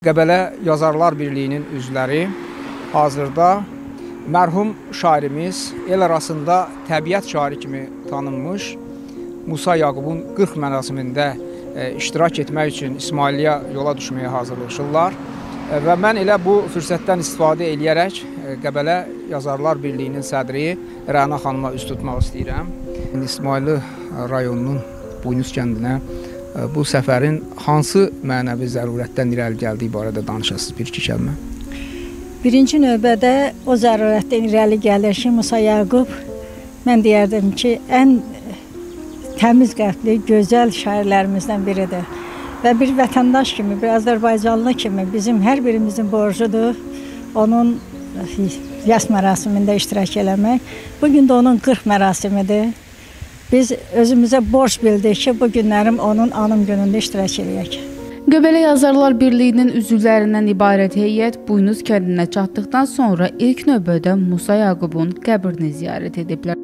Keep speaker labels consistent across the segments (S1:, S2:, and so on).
S1: Qəbələ Yazarlar Birliyinin üzvləri hazırda mərhum şairimiz el arasında təbiət şairi kimi tanınmış Musa Yaqubun 40 mərasimində iştirak etmək üçün İsmailliyə yola düşməyə hazırlaşırlar. Və mən elə bu fürsətdən istifadə edərək Qəbələ Yazarlar Birliyinin sədri Rəna xanıma üz tutmaq istəyirəm. İsmailli rayonunun Buynuz kəndinə bu səfərin hansı mənəvi zərurətdən irəli gəldiyi barədə danışasınız bir-iki kəlmə?
S2: Birinci növbədə o zərurətdən irəli gəlir ki, Musa Yaqub, mən deyərdim ki, ən təmiz qəlbli, gözəl şairlərimizdən biridir. Və bir vətəndaş kimi, bir Azərbaycanlı kimi bizim hər birimizin borcudur onun yas mərasimində iştirak eləmək. Bugün də onun 40 mərasimidir. Biz özümüzə borc bildik ki, bu günlərim onun anım günündə iştirak edək.
S3: Qəbələ Yazarlar Birliyinin üzvlərindən ibarət heyət Buynuz kəndinə çatdıqdan sonra ilk növbədə Musa Yaqubun qəbrini ziyarət ediblər.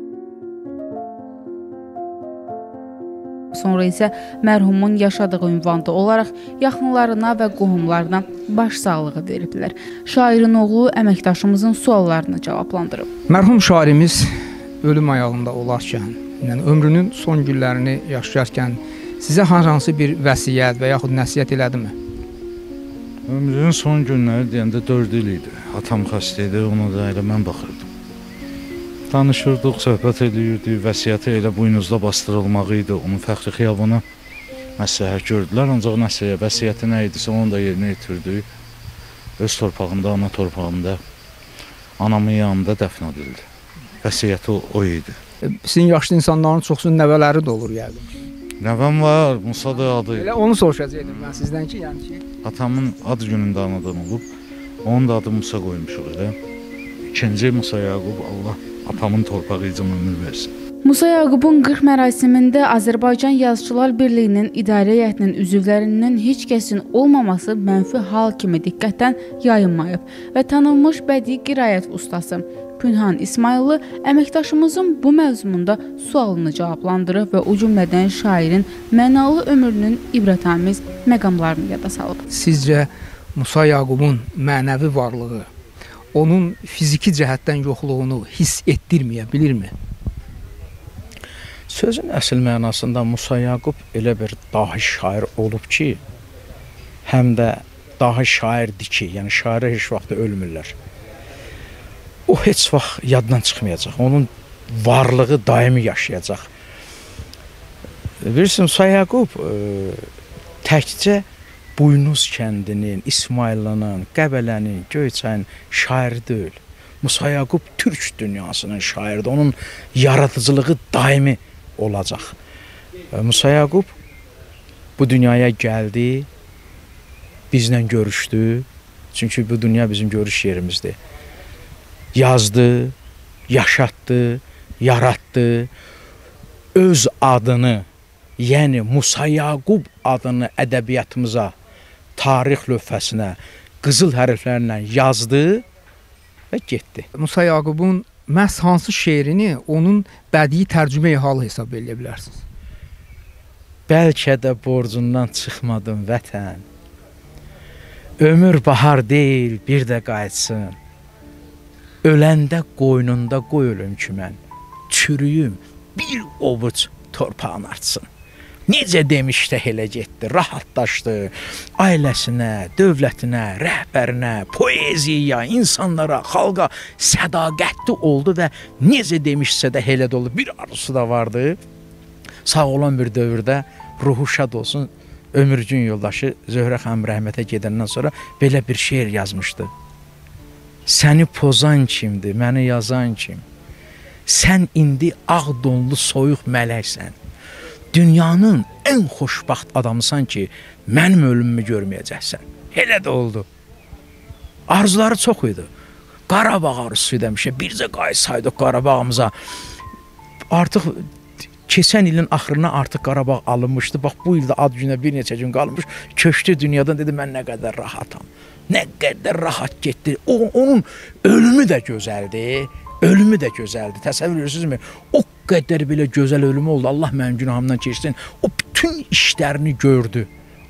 S3: Sonra isə mərhumun yaşadığı ünvanda olaraq yaxınlarına və qohumlarına başsağlığı veriblər. Şairin oğlu əməkdaşımızın suallarını cavablandırıb.
S1: Mərhum şairimiz ölüm ayağında olarkən, yəni ömrünün son günlərini yaşayarkən sizə hansı bir vəsiyyət və yaxud nəsiyyət elədimi?
S4: Ömrünün son günləri deyəndə 4 il idi. Atam xəstə idi, ona da elə mən baxırdım. Danışırdıq, söhbət edirdik, vəsiyyəti elə buynuzda bastırılmağı idi. Onun fəxri xiyabına məsləhət gördülər, ancaq vəsiyyəti nə idisə onu da yerinə yetirdik. Öz torpağında, ana torpağında, anamın yanında dəfn edildi. Vəsiyyəti o idi.
S1: Sizin yaşlı insanların çoxsunun nəvələri də olur yəqin.
S4: Nəvəm var, Musa da adı.
S1: Elə onu soruşacaqdım mən sizdən ki, yəni ki.
S4: Atamın ad günündə anadan olub, onun da adı Musa qoymuşuq elə. İkinci Musa Yaqub, Allah atamın torpağı üçün ömür versin.
S3: Musa Yaqubun 40 mərasimində Azərbaycan Yazıçılar Birliyinin idarə heyətinin üzvlərindən heç kəsin olmaması mənfi hal kimi diqqətdən yayınmayıb və tanınmış bədii qiraət ustası Pünhan İsmayıllı əməkdaşımızın bu məzmunda sualını cavablandırıb və o cümlədən şairin mənalı ömrünün ibrətamiz məqamlarını yada salıb.
S1: Sizcə Musa Yaqubun mənəvi varlığı onun fiziki cəhətdən yoxluğunu hiss etdirməyə bilirmi?
S5: Sözün əsl mənasında Musa Yaqub elə bir dahi şair olub ki, həm də dahi şairdir ki, yəni şairə heç vaxt ölmürlər. O heç vaxt yaddan çıxmayacaq, onun varlığı daimi yaşayacaq. Bilirsiniz, Musa Yaqub təkcə Buynuz kəndinin, İsmaillinin, Qəbələnin, Göyçayın şairi deyil. Musa Yaqub Türk dünyasının şairidir, onun yaradıcılığı daimi olacaq. Musa Yaqub bu dünyaya gəldi, bizlə görüşdü, çünki bu dünya bizim görüş yerimizdir. Yazdı, yaşatdı, yaratdı, öz adını, yəni Musa Yaqub adını ədəbiyyatımıza, tarix lövhəsinə, qızıl hərflərlə yazdı və getdi.
S1: Musa Yaqubun məhz hansı şeirini onun bədii tərcümə halı hesab edə bilərsiniz?
S5: Bəlkə də borcundan çıxmadım vətən, ömür bahar deyil, bir də qayıtsın. Öləndə qoynunda qoy ölüm ki mən, çürüyüm, bir ovuc torpağın artsın. Necə demişdə elə getdi, rahatlaşdı, ailəsinə, dövlətinə, rəhbərinə, poeziyaya, insanlara, xalqa sədaqətli oldu və necə demişsə də elə də oldu. Bir arzusu da vardı, sağ olan bir dövrdə ruhu şad olsun, ömürcün yoldaşı Zöhrə xanım rəhmətə gedəndən sonra belə bir şeir yazmışdı. Səni pozan kimdir, məni yazan kim? Sən indi ağ donlu soyuq mələksən. Dünyanın ən xoşbaxt adamısan ki, mənim ölümümü görməyəcəksən. Elə də oldu. Arzuları çox idi. Qarabağ arzusu demişə, bircə qayıtsaydı Qarabağımıza. Artıq keçən ilin axırına artıq Qarabağ alınmışdı. Bax, bu ildə ad günə bir neçə gün qalmış. Köçdü dünyadan, dedi, mən nə qədər rahatam. Nə qədər rahat getdi. Onun ölümü də gözəldir. Ölümü də gözəldir. Təsəvvür edirsizmi? O qədər belə gözəl ölümü oldu. Allah mənim günahımdan keçsin. O bütün işlərini gördü.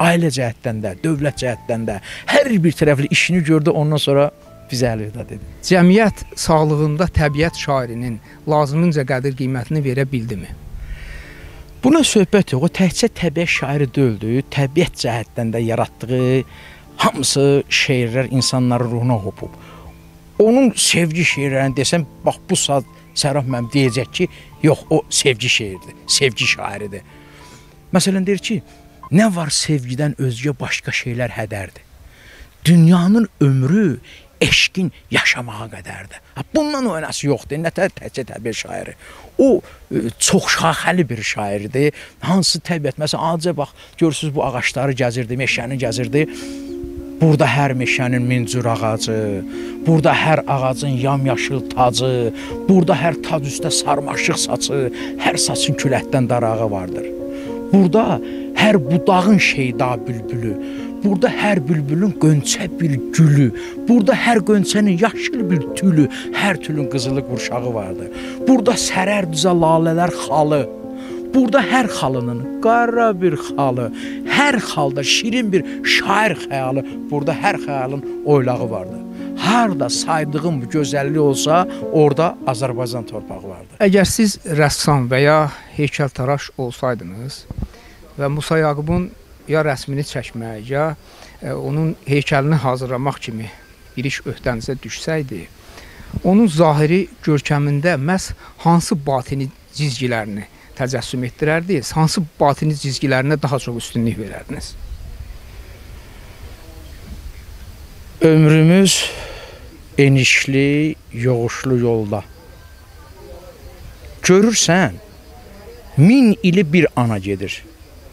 S5: ailə cəhətdən də, dövlət cəhətdən də hər bir tərəfli işini gördü, ondan sonra bizə əlvida dedi.
S1: Cəmiyyət sağlığında təbiət şairinin lazımınca qədir qiymətini verə bildimi?
S5: Buna söhbət yox, o təkcə təbiət şairi deyildi, təbiət cəhətdən də yaratdığı hamısı şeirlər insanların ruhuna hopub. Onun sevgi şeirlərini desəm, bax bu saat Sərraf mənim deyəcək ki, yox, o sevgi şeirdir, sevgi şairidir. Məsələn, deyir ki, nə var sevgidən özgə başqa şeylər hədərdir. Dünyanın ömrü eşqin yaşamağa qədərdir. Bundan oynası yoxdur, nə təkcə təbiət şairi. O, çox şaxəli bir şairdir. Hansı təbiət, məsələn, acə bax, görürsünüz bu ağaçları gəzirdi, meşəni gəzirdi. Burada hər meşənin mincür ağacı, burada hər ağacın yamyaşıl tacı, burada hər tac üstə sarmaşıq saçı, hər saçın küləkdən darağı vardır. Burada hər budağın şeyda bülbülü, burada hər bülbülün qönçə bir gülü, burada hər qönçənin yaşıl bir tülü, hər tülün qızılı qurşağı vardır. Burada sərər düzə lalələr xalı, burada hər xalının qara bir xalı, hər xalda şirin bir şair xəyalı, burada hər xəyalın oylağı vardır. Harada saydığım bu gözəllik olsa, orada Azərbaycan torpağı vardır.
S1: Əgər siz rəssam və ya heykəltaraş olsaydınız və Musa Yaqubun ya rəsmini çəkmək, ya onun heykəlini hazırlamaq kimi bir iş öhdənizə düşsəydi, onun zahiri görkəmində məhz hansı batini cizgilərini təcəssüm etdirərdiniz, hansı batini cizgilərinə daha çox üstünlük verərdiniz?
S5: Ömrümüz enişli, yoğuşlu yolda. Görürsən, 1000 ili bir ana gedir.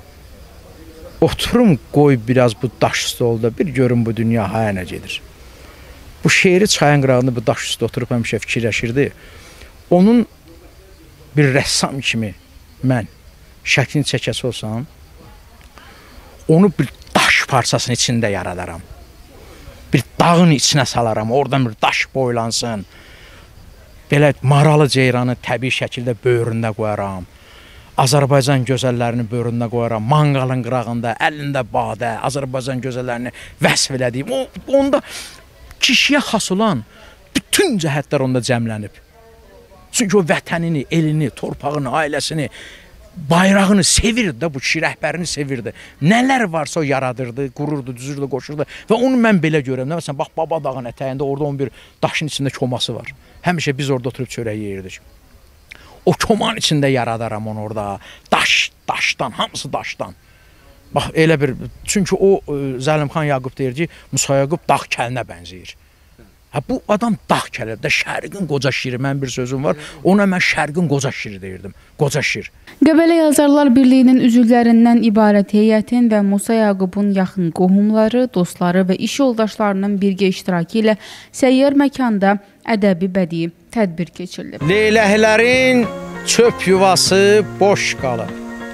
S5: Oturum qoy biraz bu daş stolda, bir görün bu dünya hayana gedir. Bu şeiri çayın qırağında bu daş üstə oturub həmişə fikirləşirdi. Onun bir rəssam kimi mən şəklini çəkəsi olsam, onu bir daş parçasının içində yaradaram. Bir dağın içinə salaram, oradan bir daş boylansın. Belə maralı ceyranı təbii şəkildə böyründə qoyaram. Azərbaycan gözəllərini böyründə qoyaram. Manqalın qırağında, əlində badə, Azərbaycan gözəllərini vəsf elədiyim. Onda kişiyə xas olan bütün cəhətlər onda cəmlənib. Çünki o vətənini, elini, torpağını, ailəsini, bayrağını sevirdi də, bu kişi rəhbərini sevirdi. Nələr varsa o yaradırdı, qururdu, düzürdü, qoşurdu və onu mən belə görürəm. Məsələn, bax, Baba dağın ətəyində orada 11 daşın içində koması var. Həmişə biz orada oturub çörək yeyirdik. O komanın içində yaradaram onu orada. Daşdan, hamısı daşdan. Bax, elə bir, çünki o Zəlimxan Yaqub deyir ki, Musa Yaqub dağ kəlinə bənzəyir. Bu adam dağ kəlirdə, şərqin qoca şiri, mən bir sözüm var, ona mən şərqin qoca şiri deyirdim, qoca şir.
S3: Qəbələ Yazarlar Birliyinin üzvlərindən ibarət heyətin və Musa Yaqubun yaxın qohumları, dostları və iş yoldaşlarının birgə iştirakı ilə səyyar məkanda ədəbi bədii tədbir keçirilib.
S5: Leyləklərin çöp yuvası boş qalıb.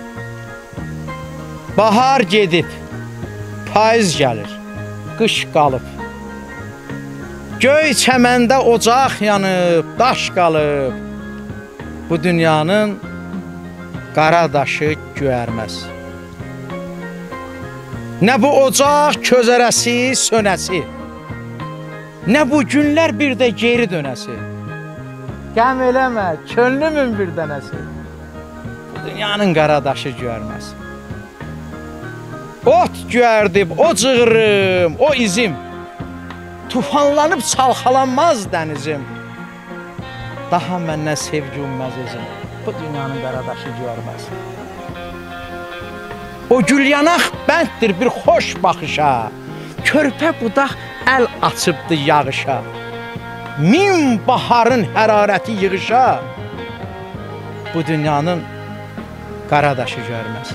S5: Bahar gedib, payız gəlir, qış qalıb. Göy çəməndə ocaq yanıb, daş qalıb. Bu dünyanın qara daşı göyərməz. Nə bu ocaq közərəsi, sönəsi, nə bu günlər bir də geri dönəsi. Qəm eləmə, könlümün bir dənəsi. Bu dünyanın qara daşı göyərməz. Ot göyərdib, o cığırım, o izim. Tufanlanıb çalxalanmaz dənizim. Daha məndən sevgi umməz izim. Bu dünyanın qaradaşı görməz. O gül yanaq bənddir bir xoş baxışa. Körpə budaq əl açıbdı yağışa. 1000 baharın hərarəti yığışa. Bu dünyanın qaradaşı görməz.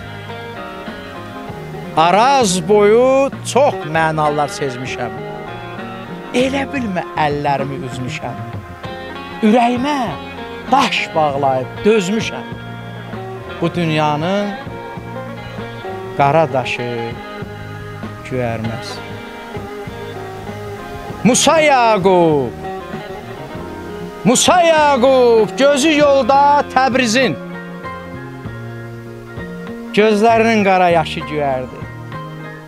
S5: Araz boyu çox mənalar sezmişəm. Elə bilmə əllərimi üzmüşəm. Ürəyimə daş bağlayıb dözmüşəm. Bu dünyanın qara daşı göyərməz. Musa Yaqub, Musa Yaqub, gözü yolda Təbrizin. Gözlərinin qara yaşı göyərdi.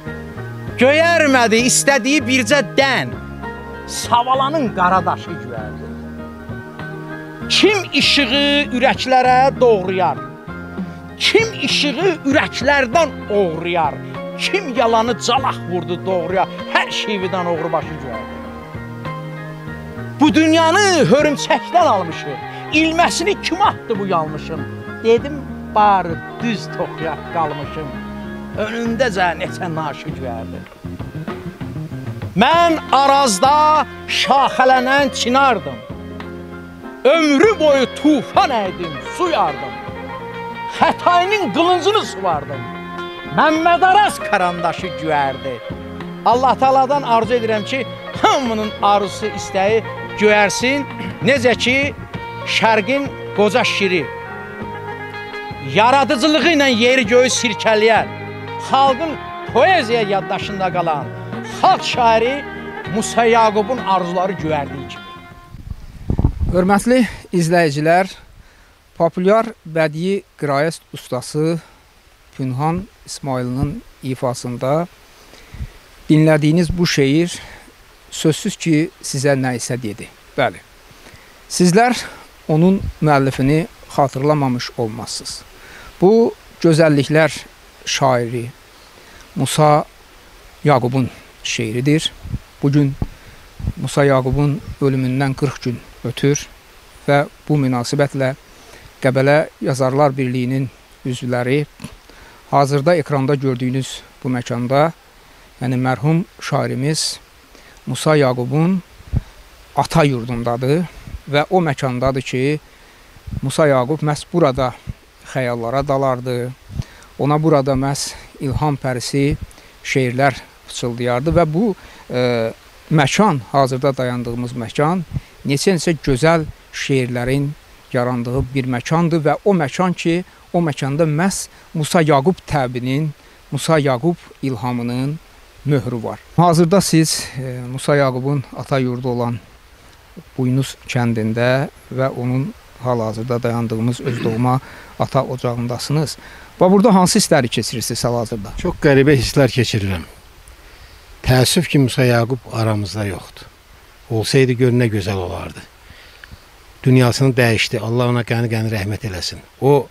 S5: Göyərmədi istədiyi bircə dən, Savalanın qaradaşı göyərdi. Kim işığı ürəklərə doğrayar, kim işığı ürəklərdən oğrayar, kim yalanı calaq vurdu doğruya, hər şeyvidən oğrubaşı göyərdi. Bu dünyanı hörümçəkdən almışım, ilməsini kim atdı bu yanlışım? Dedim, barı düz toxuyaq qalmışım, önündəcə neçə naşı göyərdi. Mən arazda şaxələnən çinardım, ömrü boyu tufan əydim, su yardım, Xətayinin qılıncını sıvardım, Məmməd Araz karandaşı göyərdi. Allah Teala'dan arzu edirəm ki, hamının arzusu, istəyi göyərsin. Necə ki, şərqin qoca şiri, yaradıcılığı ilə yeri göyü sirkələyər, xalqın poeziya yaddaşında qalan xalq şairi Musa Yaqubun arzuları göyərdiyi kimi.
S1: Hörmətli izləyicilər, populyar bədii qiraət ustası Pünhan İsmailinin ifasında dinlədiyiniz bu şeir sözsüz ki, sizə nə isə dedi. Bəli, sizlər onun müəllifini xatırlamamış olmazsınız. Bu, gözəlliklər şairi Musa Yaqubun şeiridir. Bugün Musa Yaqubun ölümündən 40 gün ötür və bu münasibətlə Qəbələ Yazarlar Birliyinin üzvləri hazırda ekranda gördüyünüz bu məkanda, yəni mərhum şairimiz Musa Yaqubun ata yurdundadır və o məkandadır ki, Musa Yaqub məhz burada xəyallara dalardı, ona burada məhz ilham pərisi şeirlər fıçıldayardı və bu məkan, hazırda dayandığımız məkan, neçə-neçə gözəl şeirlərin yarandığı bir məkandır və o məkan ki, o məkanda məhz Musa Yaqub təbinin, Musa Yaqub ilhamının möhrü var. Hazırda siz Musa Yaqubun ata yurdu olan Buynuz kəndində və onun hal-hazırda dayandığımız öz doğma ata ocağındasınız. Və burada hansı hissləri keçirirsiniz hal-hazırda?
S6: Çox qəribə hisslər keçirirəm. Təəssüf ki, Musa Yaqub aramızda yoxdur. Olsaydı gör nə gözəl olardı. Dünyasını dəyişdi. Allah ona qəni-qəni rəhmət eləsin. O,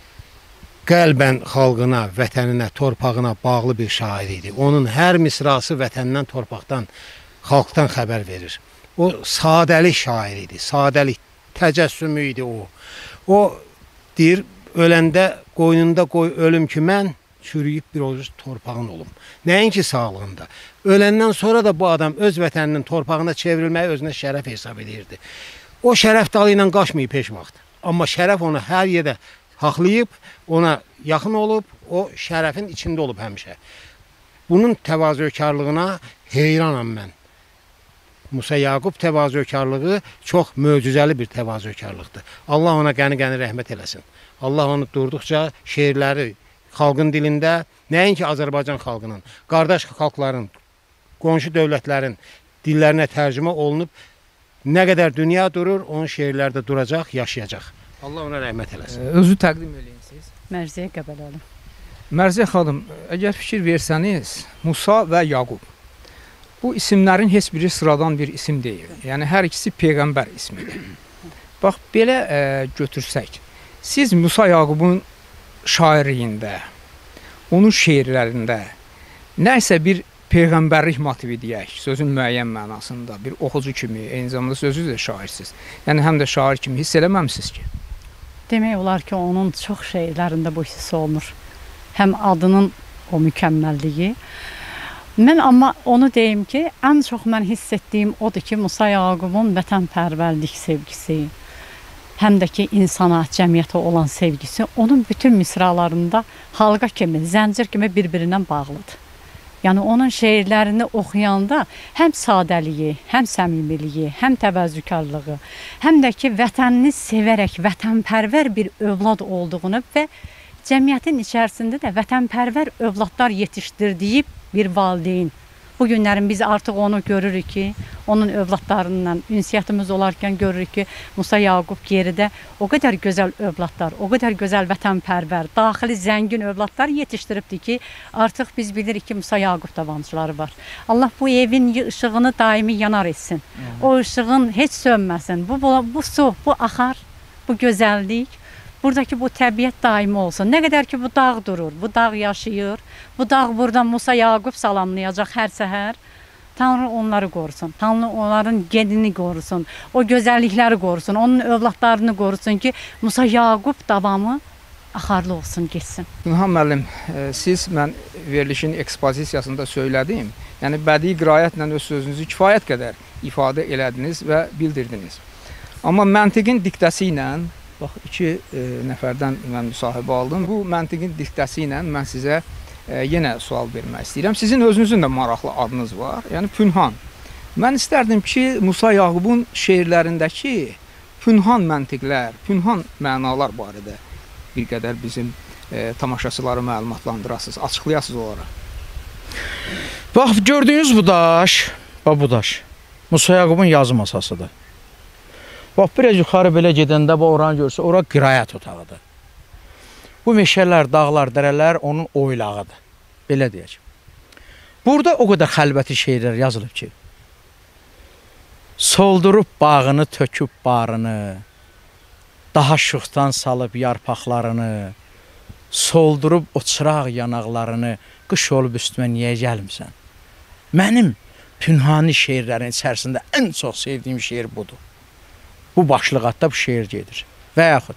S6: qəlbən xalqına, vətəninə, torpağına bağlı bir şair idi. Onun hər misrası vətəndən, torpaqdan, xalqdan xəbər verir. O, sadəlik şair idi. Sadəlik, təcəssümü idi o. O, deyir, öləndə qoynunda qoy ölüm ki, mən çürüyüb bir ovuc torpağın olum. Nəinki sağlığında. Öləndən sonra da bu adam öz vətəninin torpağına çevrilməyi özünə şərəf hesab edirdi. O şərəf dalı ilə qaçmayıb heç vaxt. Amma şərəf onu hər yerdə haqlayıb, ona yaxın olub, o şərəfin içində olub həmişə. Bunun təvazökarlığına heyranam mən. Musa Yaqub təvazökarlığı çox möcüzəli bir təvazökarlıqdır. Allah ona qəni-qəni rəhmət eləsin. Allah onu durduqca şeirləri xalqın dilində, nəinki Azərbaycan xalqının, qardaş xalqların, qonşu dövlətlərin dillərinə tərcümə olunub, nə qədər dünya durur, onun şeirləri də duracaq, yaşayacaq. Allah ona rəhmət eləsin.
S1: Özü təqdim edin siz.
S2: Mərziyə Qəbələli.
S1: Mərziyə xanım, əgər fikir versəniz, Musa və Yaqub, bu isimlərin heç biri sıradan bir isim deyil. Yəni, hər ikisi Peyğəmbər ismidir. Bax, belə götürsək, siz Musa Yaqubun şairliyində, onun şeirlərində nəsə bir Peyğəmbərlik motivi deyək, sözün müəyyən mənasında, bir oxucu kimi, eyni zamanda sözü də şairsiz. Yəni, həm də şair kimi hiss eləməmsiniz ki?
S7: Demək olar ki, onun çox şeirlərində bu hiss olunur. Həm adının o mükəmməlliyi. Mən amma onu deyim ki, ən çox mən hiss etdiyim odur ki, Musa Yaqubun vətənpərvərlik sevgisi, həm də ki, insana, cəmiyyətə olan sevgisi onun bütün misralarında halqa kimi, zəncir kimi bir-birindən bağlıdır. Yəni, onun şeirlərini oxuyanda həm sadəliyi, həm səmimiliyi, həm təvəzzükarlığı, həm də ki, vətənini sevərək, vətənpərvər bir övlad olduğunu və cəmiyyətin içərisində də vətənpərvər övladlar yetişdirdiyi bir valideyn. Bu günlərin biz artıq onu görürük ki, onun övladlarından ünsiyyətimiz olarkən görürük ki, Musa Yaqub geridə o qədər gözəl övladlar, o qədər gözəl vətənpərvər, daxili zəngin övladlar yetişdiribdi ki, artıq biz bilirik ki, Musa Yaqub tabancıları var. Allah bu evin işığını daimi yanar etsin. O işığın heç sönməsin. Bu su, bu axar, bu gözəllik, buradakı bu təbiət daimi olsun. Nə qədər ki, bu dağ durur, bu dağ yaşayır, bu dağ buradan Musa Yaqub salamlayacaq hər səhər. Tanrı onları qorusun, Tanrı onların genini qorusun, o gözəllikləri qorusun, onun övladlarını qorusun ki, Musa Yaqub davamı axarlı olsun, geçsin.
S1: Pünhan müəllim, siz mən verilişin ekspozisiyasında söylədim. Yəni bədii qiraətlə öz sözünüzü kifayət qədər ifadə elədiniz və bildirdiniz. Amma məntiqin diktəsi ilə, bax, 2 nəfərdən mən müsahibə aldım. Bu məntiqin diktəsi ilə mən sizə yenə sual vermək istəyirəm. Sizin özünüzün də maraqlı adınız var, yəni Pünhan. Mən istərdim ki, Musa Yaqubun şeirlərindəki Pünhan məntiqlər, Pünhan mənalar barədə bir qədər bizim tamaşaçıları məlumatlandırasınız, açıqlayasınız onlara.
S5: Bax, gördüyünüz bu daş, bu daş Musa Yaqubun yazı masasıdır. Bax, biraz yuxarı belə gedəndə oranı görsə, ora qiraət otağıdır. Bu meşələr, dağlar, dərələr onun oylağıdır. Belə deyək. Burada o qədər xəlbəti şeirlər yazılıb ki, soldurub bağını, töküb barını, daha şuxdan salıb yarpaqlarını, soldurub o çıraq yanaqlarını, qış olub üstümə niyə gəlmirsən? Mənim Pünhani şeirlərin içərisində ən çox sevdiyim şeir budur. Bu başlıqatda bu şeir gedir. Və yaxud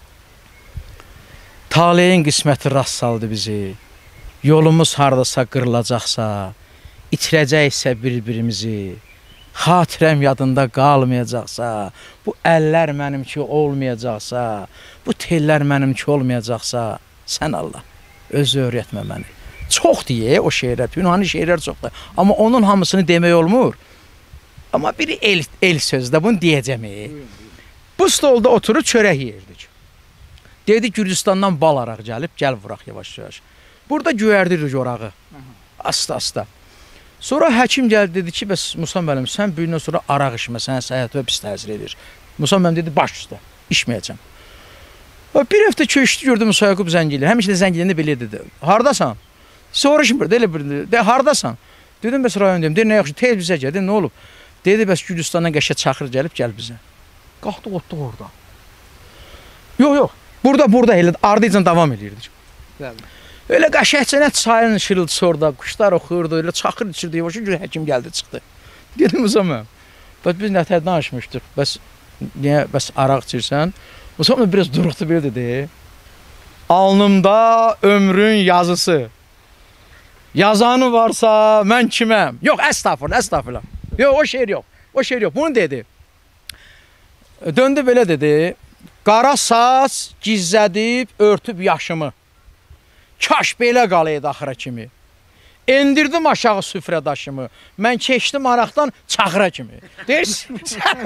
S5: taleyin qisməti rast saldı bizi, yolumuz hardasa qırılacaqsa, itirəcəksə bir-birimizi, xatirəm yadında qalmayacaqsa, bu əllər mənimki olmayacaqsa, bu tellər mənimki olmayacaqsa, sən Allah, özü öyrətmə məni. Çox deyə o şeirlər, Pünhani şeirlər çoxdur. Amma onun hamısını demək olmur. Amma biri el sözdə bunu deyəcəm. Bu stolda oturub çörək yeyirdik. Dedi Gürcistandan bal araq gəlib, gəl vuraq yavaş-yavaş. Burada göyərdirik orağı, asta-asta. Sonra həkim gəldi, dedi ki, bəs Musa müəllim, sən büyündən sonra araq içmə, sənə səhhətə pis təsir edir. Musa müəllim dedi, baş üstə, içməyəcəm. Bir həftə köçdü, gördüm Musa Yaqub zəng eləyir. Həmişə də zəng eləyəndə belə dedi. Hardasan? Soruşmur, elə bir dedi. De, hardasan? Dedim, bəs rayon deyim. Deyir, nə yaxşı, tez bizə gəl. Dedim, nə olub? Dedi, bəs Gürcistandan qəşə çaxır gəlib, gəl bizə. Qalxdıq, otduq orada. Yox. Burada elə ardıcan davam edirdik. Öyle qəşəhcənət çayın şırıltısı orada, quşlar oxuyurdu, öyle çaxır içirdi, yavaş görə həkim gəldi, çıxdı. Dedim Musa, biz nətər danışmışdıq, bəs araq içirsən? Musa biraz duruqdu, belə dedi. Alnımda ömrün yazısı. Yazanı varsa mən kiməm? Yox, əstağfurullah. Yox, o şeir yox, bunu dedi. Döndü belə dedi. Qara saç gizlədib, örtüb yaşımı. Kaş belə qalaydı axıra kimi. Endirdim aşağı süfrə daşımı. Mən keçdim araqdan çaxıra kimi. Deyirsən,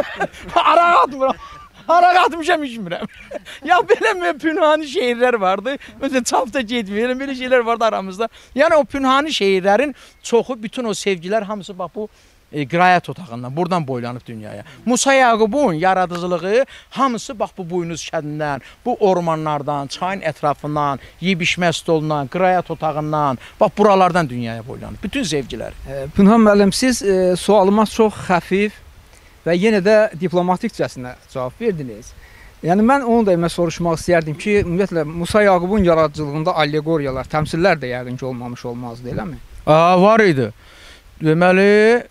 S5: araq atmışam, içmirəm. Ya belə Pünhani şeirlər vardı. Mesela çapda getmir, belə şeylər vardı aramızda. Yəni o Pünhani şeirlərin çoxu, bütün o sevgilər hamısı bax bu qiraət otağından, buradan boylanıb dünyaya. Musa Yaqubun yaradıcılığı hamısı bax bu buynuz kədindən, bu ormanlardan, çayın ətrafından, yeyib-içmə stolundan, qiraət otağından, bax buralardan dünyaya boylanıb. Bütün sevgilər.
S1: Pünhan müəllim, siz sualıma çox xəfif və yenə də diplomatikcəsinə cavab verdiniz. Yəni mən onu da soruşmaq istəyərdim ki, ümumiyyətlə Musa Yaqubun yaradıcılığında allegoriyalar, təmsillər də yəqin ki olmamış olmazdı, eləmi?
S5: Var idi. Deməli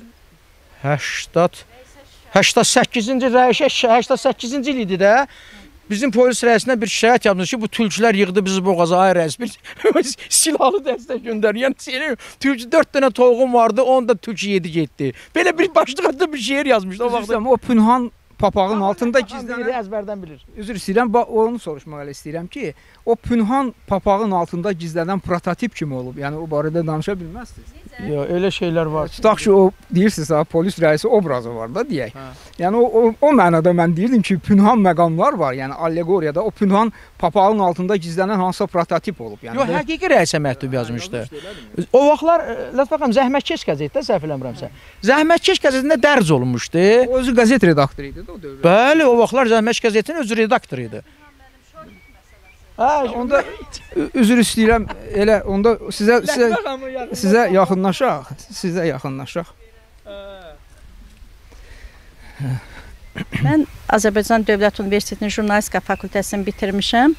S5: 88-ci il idi də bizim polis rəisinə bir şikayət yapmış ki, bu tülkülər yığdı bizi boğaza, ay rəis, bir silahlı dəstə göndərir. Yəni tülkü 4 dənə toyuğum vardı, onu da tülkü yedi getdi. Belə bir başlıqda bir şeir yazmışdı o vaxtda.
S1: O Pünhan papağın altında gizlənən
S5: əzbərdən bilir.
S1: üzr istəyirəm, onu soruşmaq istəyirəm ki, o Pünhan papağın altında gizlənən prototip kimi olub? Yəni o barədə danışa bilməzsiniz?
S5: Yox, elə şeylər var.
S1: Tutaq ki, o deyirsiniz ha, polis rəisi obrazı var da deyək. Yəni o mənada mən deyirdim ki, Pünhan məqamlar var. Yəni allegoriyada o Pünhan papağın altında gizlənən hansısa prototip olub. Yəni
S5: Yox, həqiqi rəisə məktub yazmışdı. O vaxtlar Lətifəm Zəhmətkeş qəzetdə səhv eləmirəmsə. Zəhmətkeş qəzetində dərc olunmuşdu.
S1: o özü qəzet redaktoru idi də o dövrdə.
S5: Bəli, o vaxtlar Zəhmətkeş qəzetinin özü redaktoru idi. Hə,
S1: Onda üzr istəyirəm, elə onda sizə yaxınlaşaq. Sizə yaxınlaşaq.
S8: Mən Azərbaycan Dövlət Universitetinin jurnalistika fakültəsini bitirmişəm.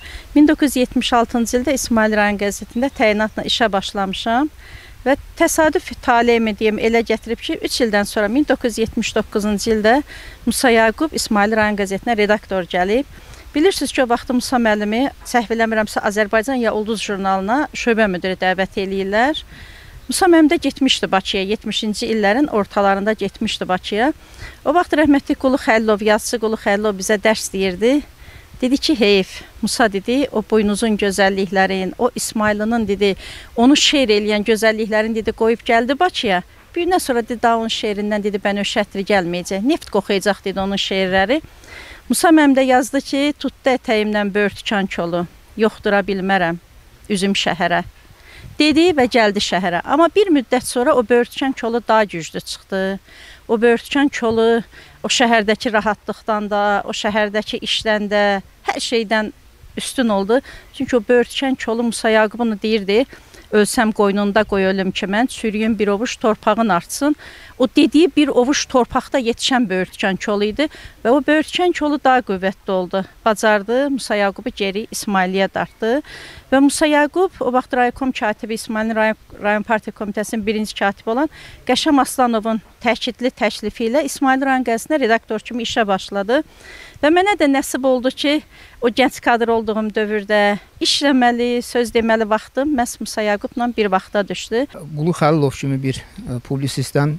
S8: 1976-cı ildə İsmail rayon qəzetində təyinatla işə başlamışam və təsadüf taleyimi deyim elə gətirib ki, 3 ildən sonra 1979-cu ildə Musa Yaqub İsmail rayon qəzetinə redaktor gəlib. Bilirsiniz ki, o vaxtı Musa müəllimi səhv eləmirəmsə Azərbaycan ya Ulduz jurnalına şöbə müdiri dəvət eləyirlər. Musa müəllim də getmişdi Bakıya, 70-ci illərin ortalarında getmişdi Bakıya. O vaxt rəhmətli Qulu Xəlilov, yazıçı Qulu Xəlilov bizə dərs deyirdi. Dedi ki, heyf, Musa dedi, o boynuzun gözəlliklərin, o İsmailinin dedi, onu şeir eləyən gözəlliklərin dedi, qoyub gəldi Bakıya. Bir gündən sonra dedi, daha onun şeirindən dedi, bənövşətli gəlməyəcək, neft qoxuyacaq dedi onun şeirləri. Musa müəllim də yazdı ki, tutdu ətəyimdən börtükan kolu, yoxdura bilmərəm, üzüm şəhərə. Dedi və gəldi şəhərə. Amma bir müddət sonra o börtükan kolu daha güclü çıxdı. O börtükan kolu o şəhərdəki rahatlıqdan da, o şəhərdəki işdən də, hər şeydən üstün oldu. Çünki o börtükan kolu Musa Yaqubunu deyirdi, ölsəm qoynunda qoy ölüm ki mən, sürüyün bir ovuş torpağın artsın. O dediyi bir ovuş torpaqda yetişən börtükan kolu idi və o börtükan kolu daha qüvvətli oldu. Bacardı, Musa Yaqubu geri İsmailiyyə dartdı. Və Musa Yaqub o vaxt raykom katibi, İsmailin rayon partiya komitəsinin birinci katibi olan Qəşəm Aslanovun təkidli təklifi ilə İsmail rayon qəzetində redaktor kimi işə başladı. Və mənə də nəsib oldu ki, o gənc kadr olduğum dövrdə işləməli, söz deməli vaxtım məhz Musa Yaqubla bir vaxta düşdü.
S1: Qulu Xəlilov kimi bir publisistdən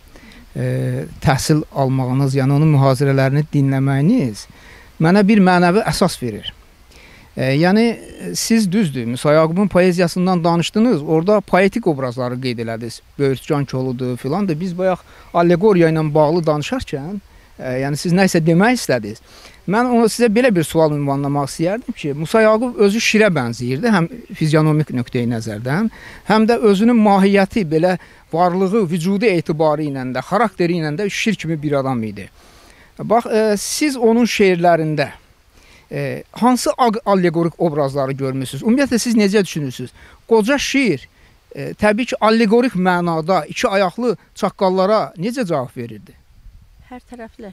S1: təhsil almağınız, yəni onun mühazirələrini dinləməyiniz mənə bir mənəvi əsas verir. Yəni siz düzdür, Musa Yaqubun poeziyasından danışdınız, orada poetik obrazları qeyd elədiniz. Böyürtcan koludur filan da biz bayaq allegoriya ilə bağlı danışarkən, yəni siz nə isə demək istədiniz. Mən ona sizə belə bir sual ünvanlamaq istəyərdim ki, Musa Yaqub özü şirə bənzəyirdi, həm fizionomik nöqteyi nəzərdən, həm də özünün mahiyyəti, belə varlığı, vücudu etibarı ilə də, xarakteri ilə də şir kimi bir adam idi. Bax, siz onun şeirlərində hansı allegorik obrazları görmürsünüz? Ümumiyyətlə, siz necə düşünürsünüz? Qoca şir, təbii ki, allegorik mənada iki ayaqlı çaqqallara necə cavab verirdi?
S8: Hər tərəfli.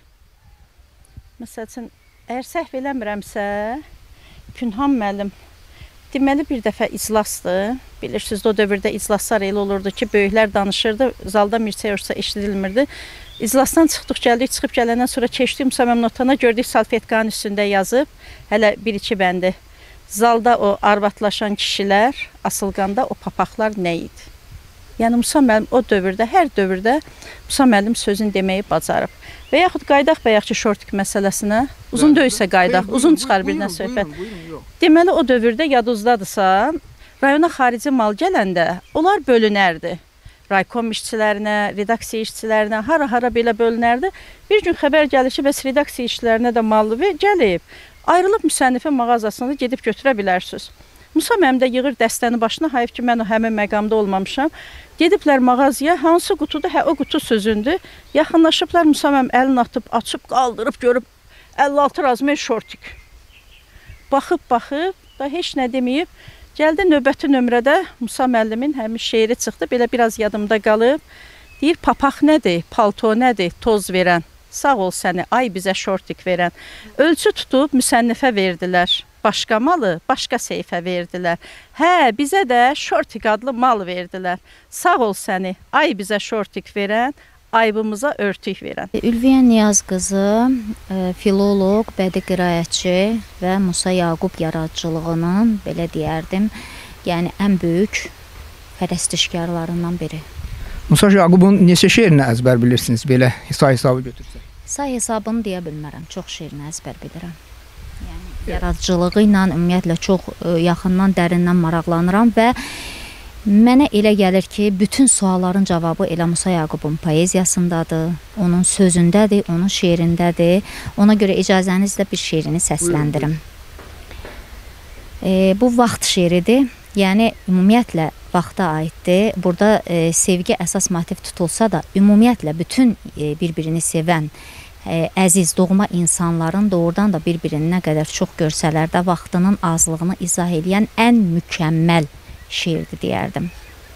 S8: Məsəl üçün, əgər səhv eləmirəmsə, Pünhan müəllim deməli bir dəfə iclasdır. Bilirsiniz, o dövrdə iclaslar elə olurdu ki, böyüklər danışırdı, zalda mirçək olsa eşidilmirdi. İclasdan çıxdıq, gəldik, çıxıb gələndən sonra keçdik Musa müəllimin otağına, gördük salfetkanın üstündə yazıb, hələ bir-iki bəndi. Zalda o arvatlaşan kişilər, asılqanda o papaqlar nə idi? Yəni Musa müəllim o dövrdə, hər dövrdə Musa müəllim sözün deməyi bacarıb. Və yaxud qaydaq bayaq ki, şortik məsələsinə, uzun döysə qaydaq, uzun çıxar birdən söhbət. Deməli, o dövrdə yaduzdadırsa, rayona xarici mal gələndə onlar bölünərdi. Raykom işçilərinə, redaksiya işçilərinə, hara-hara belə bölünərdi. Bir gün xəbər gəlir ki, bəs redaksiya işçilərinə də mallı gəlib. Ayrılıb müsənnifin mağazasında gedib götürə bilərsiniz. Musa müəllim də yığır dəstəni başına, hayf ki, mən o həmin məqamda olmamışam. Gediblər mağazaya, hansı qutudur? Hə, o qutu sözündür. Yaxınlaşıblar, Musa müəllim əlini atıb, açıb, qaldırıb, görüb 56 razmer şortik. Baxıb, da heç nə deməyib. Gəldi növbəti nömrədə Musa müəllimin həmin şeiri çıxdı, belə biraz yadımda qalıb. Deyir, papaq nədir, palto nədir, toz verən, sağ ol səni, ay bizə şortik verən. Ölçü tutub müsənnifə verdilər. Başqa malı, başqa seyfə verdilər. Hə, bizə də şortik adlı mal verdilər. Sağ ol səni, ay bizə şortik verən, aybımıza örtük verən.
S9: Ülviyə Niyaz qızı, filoloq, bədii qiraətçi və Musa Yaqub yaradıcılığının, belə deyərdim, yəni ən böyük pərəstişkarlarından biri.
S1: Musa Yaqubun neçə şeirini əzbər bilirsiniz, belə hesabı götürsək?
S9: Say hesabını deyə bilmərəm. Çox şeirini əzbər bilirəm. Yəni yaradıcılığı ilə ümumiyyətlə çox yaxından, dərindən maraqlanıram və mənə elə gəlir ki, bütün sualların cavabı elə Musa Yaqubun poeziyasındadır, onun sözündədir, onun şeirindədir. Ona görə icazənizlə bir şeirini səsləndirim. Bu vaxt şeiridir. Yəni ümumiyyətlə vaxta aiddir. Burada sevgi əsas motiv tutulsa da, ümumiyyətlə bütün bir-birini sevən əziz, doğma insanların doğrudan da bir-birini nə qədər çox görsələr də vaxtının azlığını izah edən ən mükəmməl şeirdir deyərdim.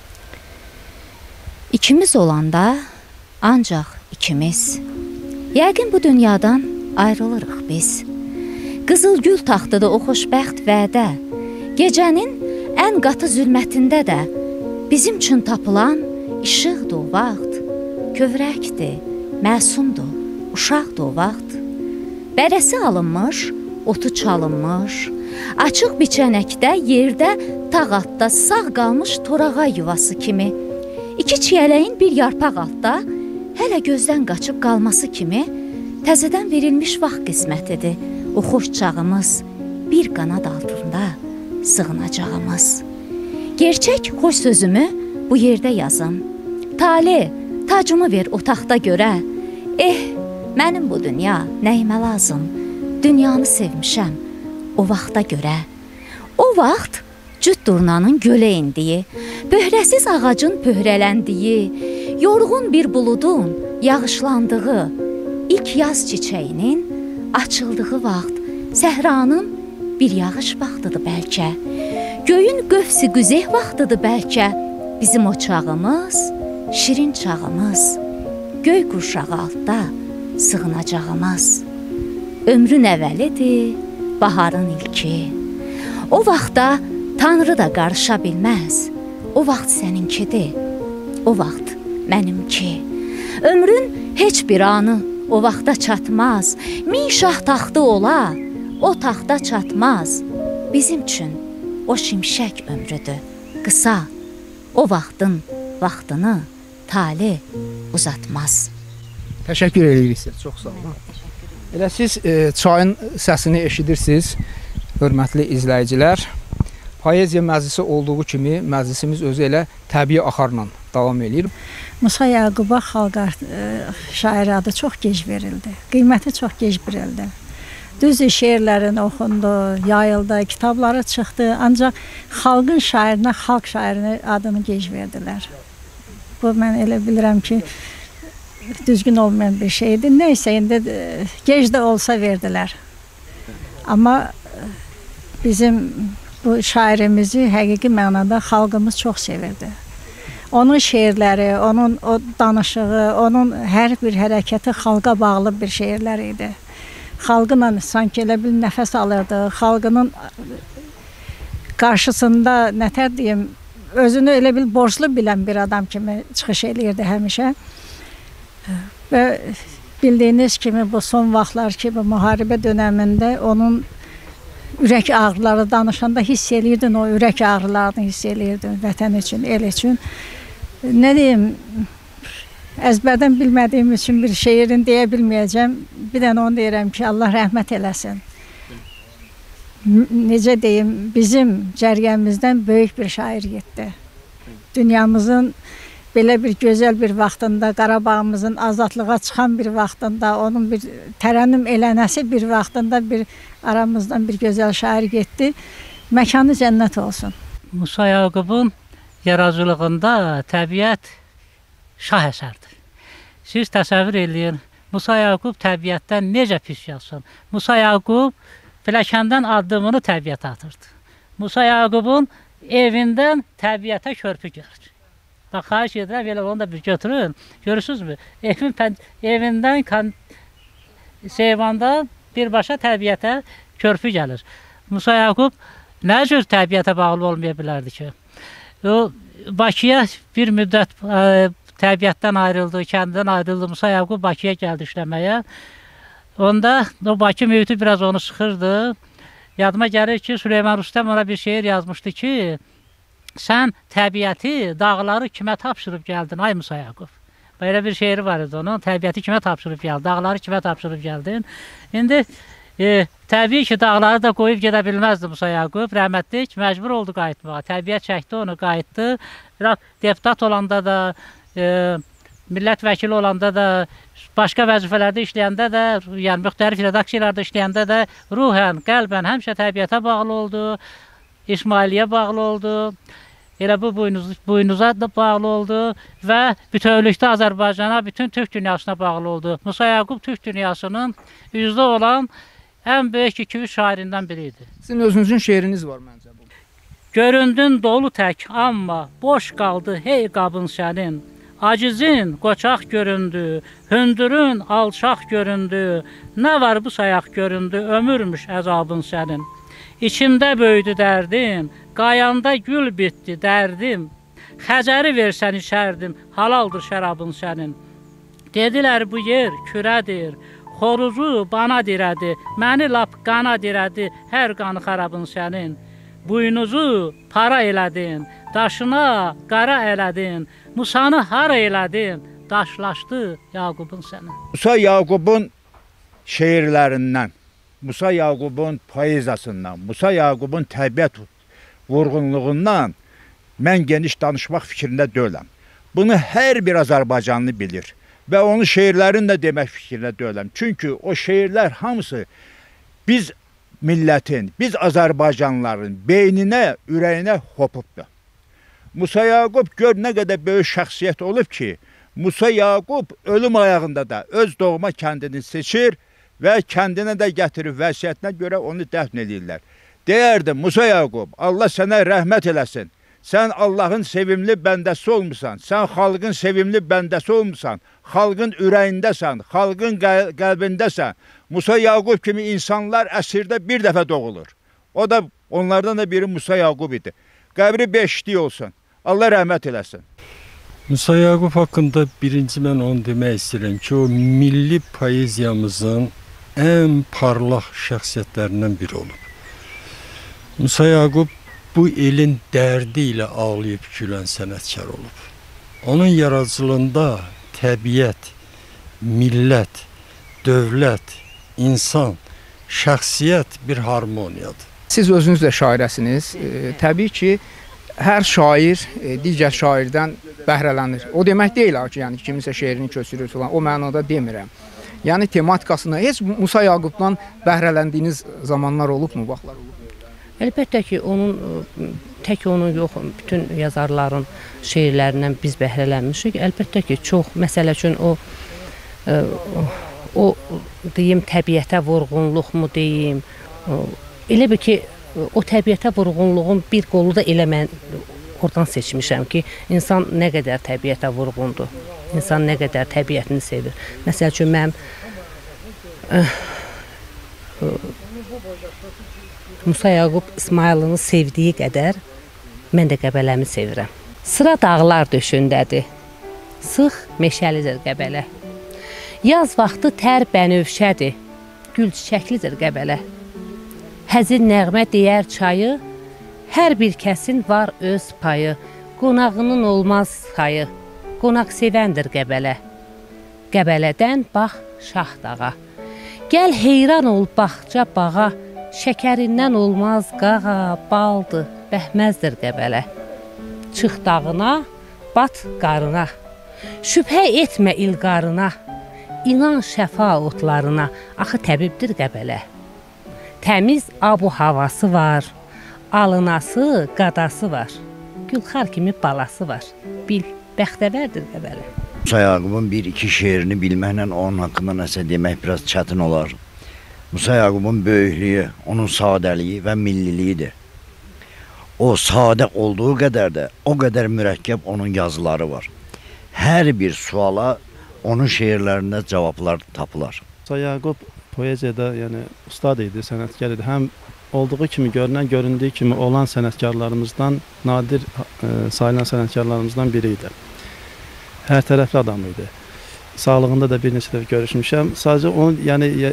S9: İkimiz olanda ancaq ikimiz. Yəqin bu dünyadan ayrılırıq biz. Qızıl gül taxtıdır o xoşbəxt vədə. Gecənin ən qatı zülmətində də bizim üçün tapılan işıqdır o vaxt. Kövrəkdir, məsumdur, uşaqdır o vaxt. Bərəsi alınmış, otu çalınmış, açıq biçənəkdə, yerdə, tağatda sağ qalmış torağa yuvası kimi. İki çiyələyin bir yarpaq altda, hələ gözdən qaçıb qalması kimi, təzədən verilmiş vaxt qismətidir. O xoş çağımız bir qanad altında sığınacağımız. Gerçək xoş sözümü bu yerdə yazım. Tale, tacımı ver o taxta görə. Mənim bu dünya nəyimə lazım? Dünyanı sevmişəm o vaxta görə. O vaxt cüt durnanın gölə indiyi, böhrəsiz ağacın pöhrələndiyi, yorğun bir buludun yağışlandığı, ilk yaz çiçəyinin açıldığı vaxt, səhranın bir yağış vaxtıdır bəlkə, göyün qövsi qüzeh vaxtıdır bəlkə, bizim o çağımız, şirin çağımız, göy qurşağı altda sığınacağımız. Ömrün əvvəlidir, baharın ilki. O vaxtda Tanrı da qarışa bilməz. O vaxt səninkidir, o vaxt mənimki. Ömrün heç bir anı o vaxta çatmaz. Min şah taxtı ola, o taxta çatmaz. Bizim üçün o şimşək ömrüdür, qısa. O vaxtın vaxtını tali uzatmaz.
S1: Təşəkkür edirik sizə, çox sağ olun. Elə siz çayın səsini eşidirsiniz, hörmətli izləyicilər. Poeziya məclisi olduğu kimi məclisimiz özü elə təbii axarla davam edir.
S2: Musa Yaquba xalq şairi adı çox gec verildi. Qiyməti çox gec verildi. Düzdür, şeirlərin oxundu, yayıldı, kitabları çıxdı. Ancaq xalqın şairinə, xalq şairinə adını gec verdilər. Bu, mən elə bilirəm ki, düzgün olmayan bir şeydir. Neysə, indi gec də olsa verdilər. Amma bizim bu şairimizi həqiqi mənada xalqımız çox sevirdi. Onun şeirləri, onun o danışığı, onun hər bir hərəkəti xalqa bağlı bir şeirlər idi. Xalqla sanki elə bil nəfəs alırdı, xalqının qarşısında nətər deyim, özünü elə bil borclu bilən bir adam kimi çıxış eləyirdi həmişə. Və bildiyiniz kimi bu son vaxtlar ki, bu müharibə dönəmində onun ürək ağrıları danışanda hiss eləyirdin, o ürək ağrılarını hiss eləyirdin vətən üçün, el üçün. Nə deyim, əzbərdən bilmədiyim üçün bir şeirin deyə bilməyəcəm. Bir dənə onu deyirəm ki, Allah rəhmət eləsin. Necə deyim, bizim cərgəmizdən böyük bir şair getdi. Dünyamızın belə bir gözəl bir vaxtında, Qarabağımızın azadlığa çıxan bir vaxtında, onun bir tərənnüm elənəsi bir vaxtında bir aramızdan bir gözəl şair getdi. Məkanı cənnət olsun.
S10: Musa Yaqubun yaradıcılığında təbiət şah əsərdir. Siz təsəvvür eləyin, Musa Yaqub təbiətdən necə pis yazsın? Musa Yaqub pilləkəndən addımını təbiətə atırdı. Musa Yaqubun evindən təbiətə körpü gəlir. Bax, xahiş edirəm, elə onu da bir götürün. Görürsünüzmü? Evindən Seyvandan birbaşa təbiətə körpü gəlir. Musa Yaqub nə cür təbiətə bağlı olmaya bilərdi ki? O, Bakıya bir müddət təbiətdən ayrıldı, kəndidən ayrıldı. Musa Yaqub Bakıya gəldi işləməyə. Onda o Bakı mühiti biraz onu sıxırdı. Yadıma gəlir ki, Süleyman Rüstəm ona bir şeir yazmışdı ki, sən təbiəti, dağları kimə tapşırıb gəldin, ay Musa Yaqub? Belə bir şeiri var idi onun. Təbiəti kimə tapşırıb gəldin, dağları kimə tapşırıb gəldin. İndi təbii ki, dağları da qoyub gedə bilməzdi Musa Yaqub. Rəhmətlik məcbur oldu qayıtmağa. Təbiət çəkdi onu, qayıtdı. Deputat olanda da, millət vəkili olanda da, başqa vəzifələrdə işləyəndə də, yəni müxtəlif redaksiyalarda işləyəndə də ruhən, qəlbən həmişə təbiətə bağlı oldu, İsmailiyyə bağlı oldu. Elə bu buynuza da bağlı oldu və bütövlükdə Azərbaycana, bütün Türk dünyasına bağlı oldu. Musa Yaqub Türk dünyasının üzdə olan ən böyük 2-3 şairindən biri idi.
S1: Sizin özünüzün şeiriniz var məncə bu.
S10: Göründün dolu tək, amma boş qaldı hey qabın sənin. Acizin qoçaq göründü, hündürün alçaq göründü. Nə var bu sayaq göründü, ömürmüş əzabın sənin. İçimdə böyüdü dərdim, qayanda gül bitdi dərdim. Xəcəri versən içərdim, halaldır şərabın sənin. Dedilər bu yer kürədir, xoruzu bana dirədi, məni lap qana dirədi, hər qanı xarabın sənin. Buynuzu para elədin, daşına qara elədin, Musanı hara elədin, daşlaşdı Yaqubun sənin.
S11: Musa Yaqubun şeirlərindən, Musa Yaqubun poeziyasından, Musa Yaqubun təbiət vurğunluğundan mən geniş danışmaq fikrində deyiləm. Bunu hər bir Azərbaycanlı bilir və onun şeirlərini də demək fikrində deyiləm. Çünki o şeirlər hamısı biz millətin, biz Azərbaycanlıların beyninə, ürəyinə hopubdur. Musa Yaqub gör nə qədər böyük şəxsiyyət olub ki, Musa Yaqub ölüm ayağında da öz doğma kəndini seçir və kəndinə də gətirib vəsiyyətinə görə onu dəfn edirlər. Deyərdim, Musa Yaqub, Allah sənə rəhmət eləsin. Sən Allahın sevimli bəndəsi olmusan, sən xalqın sevimli bəndəsi olmusan, xalqın ürəyindəsən, xalqın qəlbindəsən. Musa Yaqub kimi insanlar əsrdə bir dəfə doğulur. O da onlardan da biri Musa Yaqub idi. Qəbri beşlik olsun. Allah rəhmət eləsin.
S12: Musa Yaqub haqqında birinci mən onu demək istəyirəm ki, o milli poeziyamızın ən parlaq şəxsiyyətlərindən biri olub. Musa Yaqub bu elin dərdi ilə ağlayıb gülən sənətkar olub. Onun yaradıcılığında təbiət, millət, dövlət, insan, şəxsiyyət bir harmoniyadır.
S1: Siz özünüz də şairəsiniz. Təbii ki, hər şair digər şairdən bəhrələnir. O demək deyil ki, yəni kiminsə şeirini köçürür falan, o mənada demirəm. Yəni tematikasına heç Musa Yaqubdan bəhrələndiyiniz zamanlar olubmu, vaxtlar olubmu?
S13: Əlbəttə ki, tək onun yox, bütün yazarların şeirlərindən biz bəhrələnmişik. Əlbəttə ki, çox, məsələ üçün o deyim, təbiətə vurğunluqmu deyim, elə bir ki, o təbiətə vurğunluğun bir qolu da elə mən oradan seçmişəm ki, insan nə qədər təbiətə vurğundur, insan nə qədər təbiətini sevir. Məsəl üçün, mən Musa Yaqub İsmailini sevdiyi qədər mən də Qəbələmi sevirəm. Sıra dağlar döşündədir, sıx meşəlidir Qəbələ. Yaz vaxtı tər bənövşədir, gül çiçəklidir Qəbələ. Həzin nəğmə deyər çayı, hər bir kəsin var öz payı, qonağının olmaz xayı, qonaq sevəndir Qəbələ. Qəbələdən bax Şah dağa, gəl heyran ol baxca bağa, şəkərindən olmaz qağa, baldır, bəhməzdir Qəbələ. Çıx dağına, bat qarına, şübhə etmə ilqarına, inan şəfa otlarına, axı təbibdir Qəbələ. Təmiz abu havası var, alınası, qadası var, Gülxar kimi balası var, bil, bəxtəvərdir Qəbələ.
S14: Musa Yaqubun bir-iki şeirini bilməklə onun haqqında nəsə demək biraz çətin olar. Musa Yaqubun böyüklüyü, onun sadəliyi və milliliyidir. O sadə olduğu qədər də o qədər mürəkkəb onun yazıları var. Hər bir suala onun şeirlərində cavablar tapılar.
S15: Musa Yaqub poeziyada yəni ustad idi, sənətkar idi. Həm olduğu kimi görünən, göründüyü kimi olan sənətkarlarımızdan, nadir sayılan sənətkarlarımızdan biri idi. Hər tərəfli adam idi. Sağlığında da bir neçə dəfə görüşmüşəm. Sadəcə onun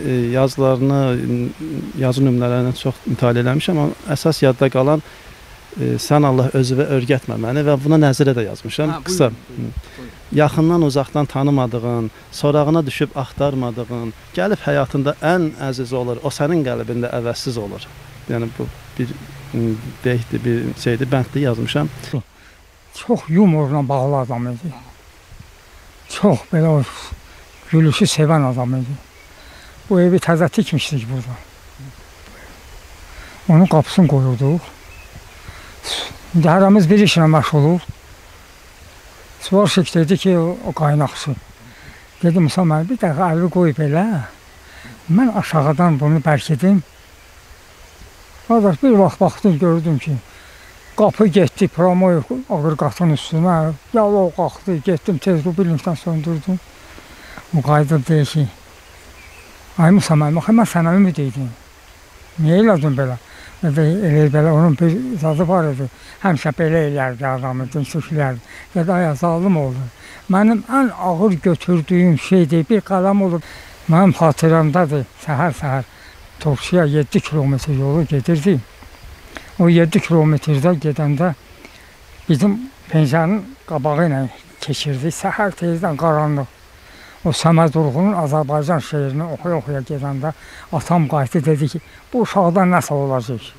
S15: yazılarını, yazı nümunələrini çox mütaliə eləmişəm, amma əsas yadda qalan Sən Allah özünə örgətmə məni və buna nəzirə də yazmışam. Qısa. Yaxından uzaqdan tanımadığın, sorağına düşüb axtarmadığın, gəlib həyatında ən əziz olur, o sənin qəlbində əvəzsiz olur. Yəni bu bir beytdir, bir şeydir, bəndli yazmışam.
S16: Çox yumorla bağlı adam idi. Çox belə o gülüşü sevən adam idi. Bu evi təzə tikmişdik burada. Onun qapısını qoyurduq. Hərəmiz bir işlə məşğuluq. Svarşik dedi ki, o qaynaqçı. Dedim, Musa mənə bir dəqiqə əli qoy belə. Mən aşağıdan bunu bərkidim. Qardaş, bir vaxt baxdım, gördüm ki, qapı getdi, promoy ağır qatın üstünə. Yalov qalxdı, getdim, tez rubilnikdən söndürdüm. O qayıdıb deyir ki, ay Musa mən sənə ümid edim. Niyə elədin belə? Elə belə onun bir zadı var idi. Həmişə belə elərdi adamı, dinsüklərdi. Dedi, aya zalım oldu. Mənim ən ağır götürdüyüm şeydir, bir qələm olub. Mənim xatirəmdədir, səhər Torsiya 7 kilometr yolu gedirdi. O 7 kilometrdə gedəndə bizim pensiyanın qabağı ilə keçirdi. Səhər tezdən qaranlıq. O Səməd Urğunun Azərbaycan şeirini oxuya gedəndə atam qayıtdı, dedi ki, bu uşaqdan nəsə olacaq.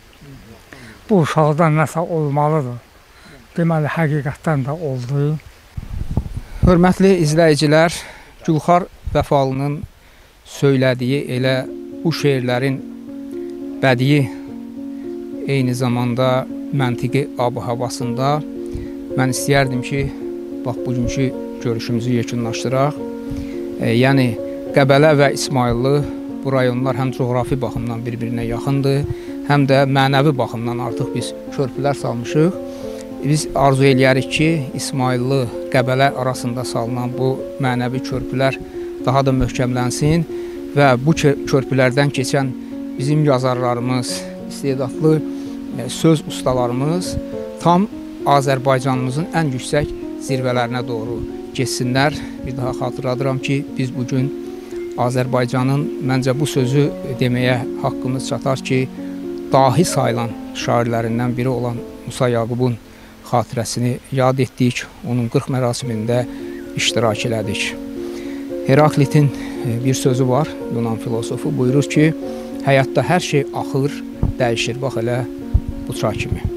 S16: Bu uşaqdan nəsə olmalıdır. Deməli, həqiqətdən də oldu.
S1: Hörmətli izləyicilər, Gülxar Vəfalının söylədiyi elə bu şeirlərin bədii, eyni zamanda məntiqi ab-havasında mən istəyərdim ki, bax, bugünkü görüşümüzü yekunlaşdıraq. Yəni, Qəbələ və İsmayıllı bu rayonlar həm coğrafi baxımdan bir-birinə yaxındır, həm də mənəvi baxımdan artıq biz körpülər salmışıq. Biz arzu eləyərik ki, İsmayıllı, Qəbələ arasında salınan bu mənəvi körpülər daha da möhkəmlənsin və bu körpülərdən keçən bizim yazarlarımız, istedadlı söz ustalarımız tam Azərbaycanımızın ən yüksək zirvələrinə doğru geçsinlər. Bir daha xatırladıram ki, biz bugün Azərbaycanın məncə bu sözü deməyə haqqımız çatar ki, dahi sayılan şairlərindən biri olan Musa Yaqubun xatirəsini yad etdik, onun 40 mərasimində iştirak elədik. Heraklitin bir sözü var, Yunan filosofu, buyurur ki, həyatda hər şey axır, dəyişir, bax elə bu çay kimi.